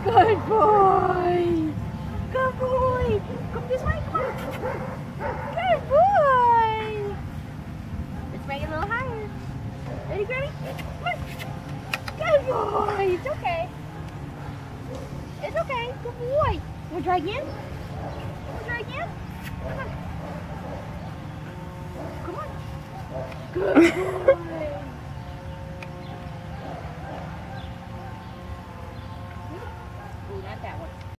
Good boy. Good boy. Come this way. Come on. Good boy. Let's make it a little higher. Ready, Grammy? Come on. Good boy. It's okay. It's okay. Good boy. You want to try again? Want to try again? Come on. Come on. Good boy.